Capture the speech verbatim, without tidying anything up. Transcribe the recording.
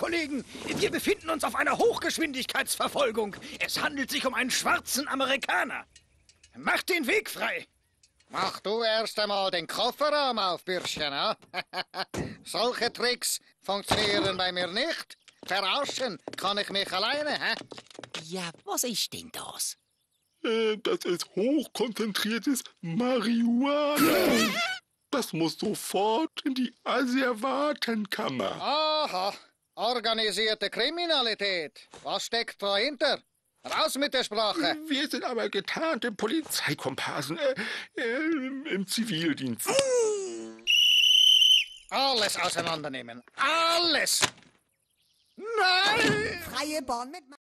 Kollegen. Wir befinden uns auf einer Hochgeschwindigkeitsverfolgung. Es handelt sich um einen schwarzen Amerikaner. Macht den Weg frei. Mach du erst einmal den Kofferraum auf, Bürschchen, ja? Solche Tricks funktionieren bei mir nicht. Verarschen kann ich mich alleine, hä? Ja, was ist denn das? Äh, das ist hochkonzentriertes Marihuana. Das muss sofort in die Asservatenkammer. Aha, organisierte Kriminalität. Was steckt dahinter? Raus mit der Sprache. Wir sind aber getarnte Polizeikomparsen äh, äh, im Zivildienst. Alles auseinandernehmen. Alles! Nein! Freie Bahn mit